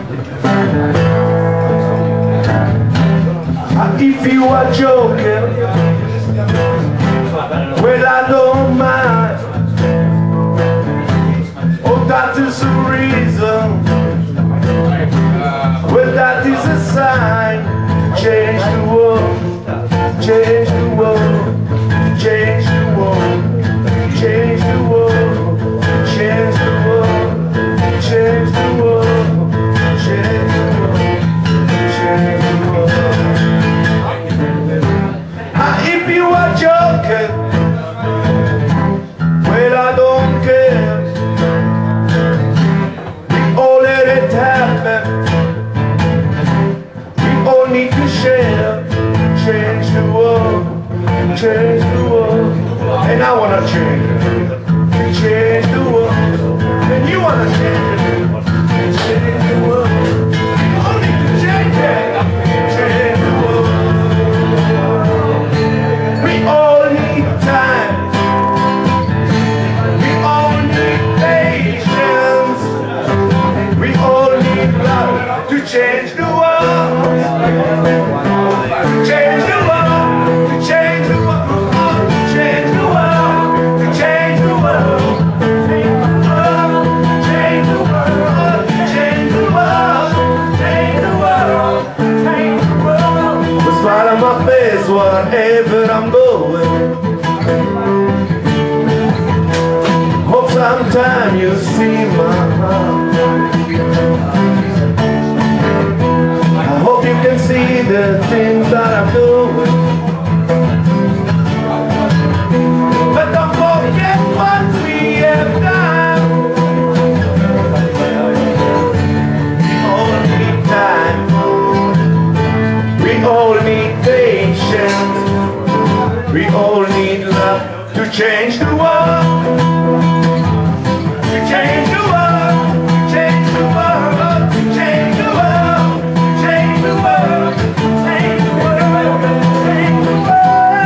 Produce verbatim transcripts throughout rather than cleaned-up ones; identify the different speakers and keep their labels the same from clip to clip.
Speaker 1: If you are joking, well, I don't mind. Oh, that is the reason. Well, that is a sign. Change the world, change the world, change the world, change the world, change the world, change the world, change the world, change the world. If you are joking, well, I don't care. We all let it happen. We all need to share. Change the world, change the world. And I wanna change it. Change the world. And you wanna change it. Change the world. We all need to change it. Change the world. We all need time. We all need patience. We all need love to change the world. To change the world. To change the world. To change the world. To change the world. Change the world. Change the world. Change the world. Change the world. The smile on my face wherever I'm going. Hope sometime you see my heart. I hope you can see the things that I'm doing. But don't forget what we have done. We all need time. We all need patience. We all need love to change the world. To change the world. To change the world. To change the world. To change the world. To change the world. To change the world.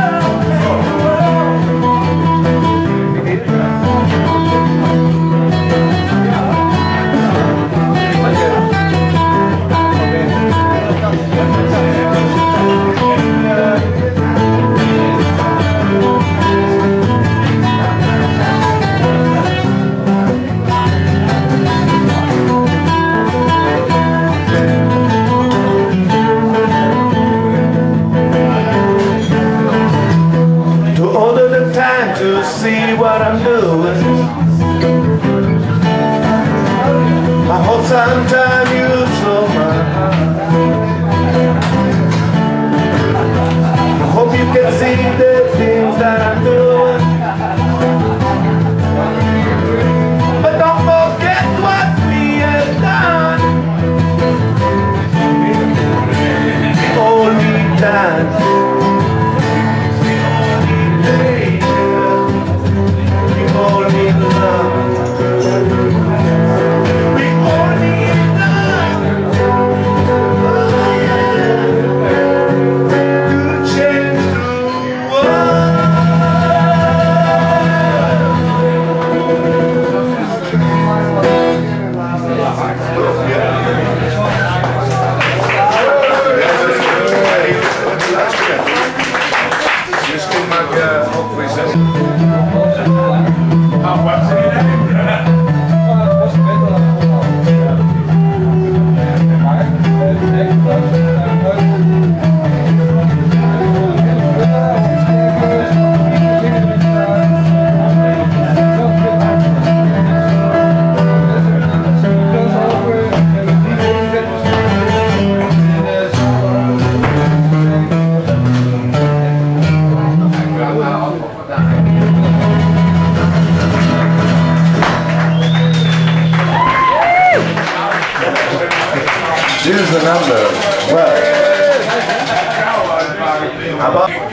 Speaker 1: To see what I'm doing. I hope sometime you slow my heart. I hope you can see the things that I'm doing. But don't forget what we have done. We all need time. Here's the number. What? How about